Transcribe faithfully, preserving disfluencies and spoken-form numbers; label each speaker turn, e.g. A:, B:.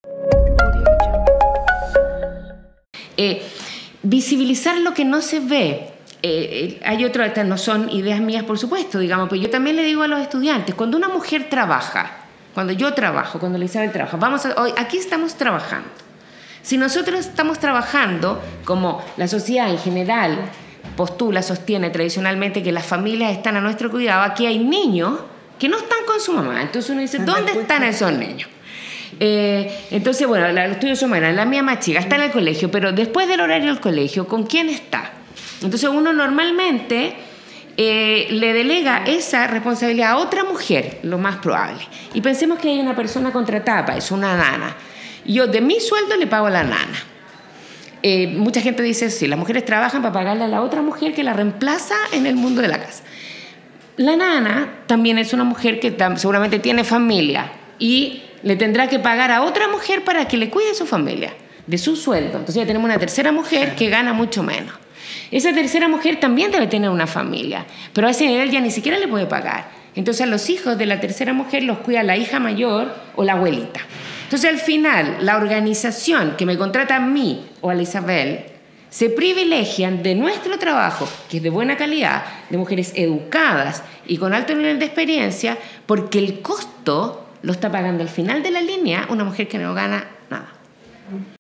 A: Eh, visibilizar lo que no se ve. Eh, hay otras, estas no son ideas mías, por supuesto, digamos, pero yo también le digo a los estudiantes, cuando una mujer trabaja, cuando yo trabajo, cuando Isabel trabaja, vamos a, hoy, aquí estamos trabajando. Si nosotros estamos trabajando, como la sociedad en general postula, sostiene tradicionalmente que las familias están a nuestro cuidado, aquí hay niños que no están con su mamá. Entonces uno dice, ¿dónde están esos niños? Eh, entonces, bueno, los tuyos son buenos, la mía más chica, está en el colegio, pero después del horario del colegio, ¿con quién está? Entonces uno normalmente eh, le delega esa responsabilidad a otra mujer, lo más probable. Y pensemos que hay una persona contratada para eso, una nana. Yo de mi sueldo le pago a la nana. Eh, mucha gente dice, sí, las mujeres trabajan para pagarle a la otra mujer que la reemplaza en el mundo de la casa. La nana también es una mujer que seguramente tiene familia y le tendrá que pagar a otra mujer para que le cuide su familia, de su sueldo. Entonces ya tenemos una tercera mujer que gana mucho menos. Esa tercera mujer también debe tener una familia, pero a ese nivel ya ni siquiera le puede pagar. Entonces a los hijos de la tercera mujer los cuida la hija mayor o la abuelita. Entonces al final la organización que me contrata a mí o a la Isabel se privilegian de nuestro trabajo, que es de buena calidad, de mujeres educadas y con alto nivel de experiencia, porque el costo lo está pagando al final de la línea una mujer que no gana nada.